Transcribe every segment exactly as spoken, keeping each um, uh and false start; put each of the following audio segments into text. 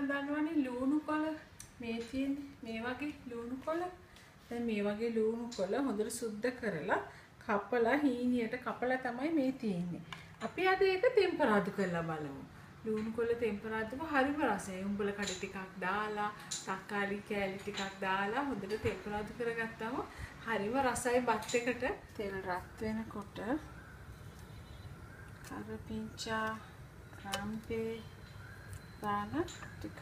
ඔයාලා දන්නවනේ ලුණු කොළ මේ තියෙන්නේ මේ වගේ ලුණු කොළ. දැන් මේ වගේ ලුණු කොළ හොඳට සුද්ධ කරලා කපලා හීනියට කපලා තමයි මේ තියෙන්නේ. අපි අද ඒක ටෙම්පරාදු කරලා බලමු. ලුණු කොළ ටෙම්පරාදුව හරිම රසයි. උඹල කඩ ටිකක් දාලා, තක්කාලි කෑලි ටිකක් දාලා හොඳට ටෙම්පරාදු කරගත්තාම හරිම රසයි බත් එකට. තෙල් රත් වෙනකොට කරපිංචා රම්පේ දාලා ටිකක්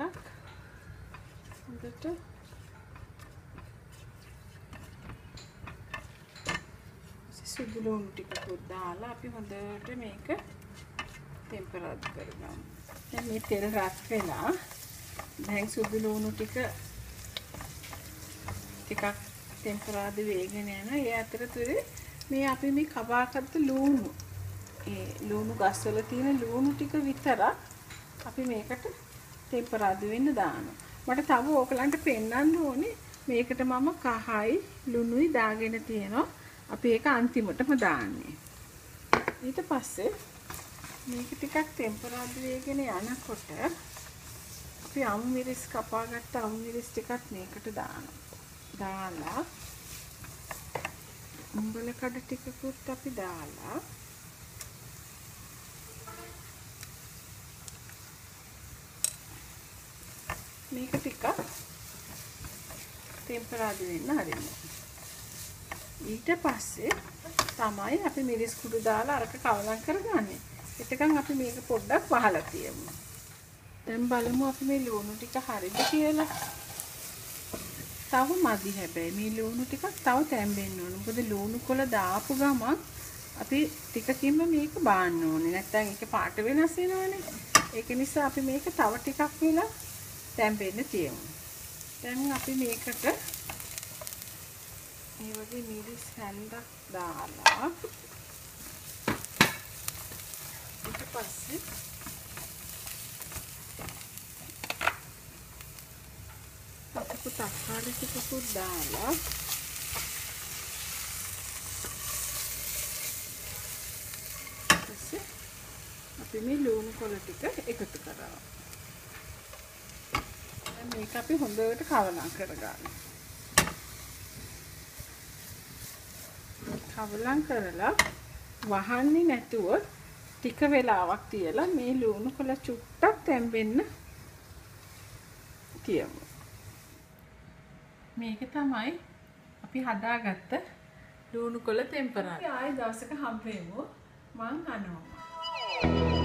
හොඳට සුදු ලුණු ටිකකුත් දාලා අපි හොඳට මේක ටෙම්පරාදු කරගමු. දැන් මේ තෙල් රත් වෙලා දැන් සුදු ලුණු ටික ටිකක් ටෙම්පරාදු වෙගෙන යන. ඒ අතරතුරේ මේ අපි මේ කපාගත්ත ලුණු ඒ ලුණු ගස්වල තියෙන ලුණු ටික විතරක් අපි මේකට ටෙම්පරාදු වෙන්න දානවා. මට තව ඕකලන්ට පෙන්වන්න ඕනේ මේකට මම කහයි ලුණුයි දාගෙන තියෙනවා. අපි ඒක අන්තිමටම දාන්නේ. ඊට පස්සේ මේක ටිකක් ටෙම්පරාදු වෙගෙන යනකොට අපි අමු මිරිස් කපාගත්ත අමු මිරිස් ටිකක් මේකට දානවා. දාලා උඹල කඩ ටිකකුත් අපි දාලා මේක ටිකක් ටෙම්පරාදු වෙන්න හරිනවා. ඊට පස්සේ තමයි අපි මිරිස් කුඩු දාලා අරක කවලම් කරගන්නේ. එතකන් අපි මේක පොඩ්ඩක් වහලා තියමු. දැන් බලමු අපි මේ ලුණු ටික හරිද කියලා. තව මදි හැබැයි මේ ලුණු ටිකක් තව තැම්බෙන්න ඕන. මොකද ලුණු කොළ දාපු ගමන් අපි ටිකකින්ම මේක බාන්න ඕනේ. නැත්නම් ඒක පාට වෙනස් වෙනවනේ. ඒක නිසා අපි මේක තව ටිකක් වෙලා තැම්බෙන්න තියමු. දැන් අපි මේකට මේ වගේ මිරිස් හැන්දක් දාලා ඊට පස්සේ අපු තක්කාලි ටිකකුත් දාලා ඊපස්සේ අපි මේ ලුණු කොළ ටික එකතු කරනවා. දැන් මේක අපි හොඳට කවලම් කරගන්නවා. කවලම් කරලා වහන්නේ නැතුව ටික වෙලාවක් තියලා මේ ලුණු කොළ චුට්ටක් තැම්බෙන්න තියමු. මේක තමයි අපි හදාගත්ත ලුණු කොළ ටෙම්පරාදු. ආයෙ දවසක හම්බ වෙමු. මං අනෝමා.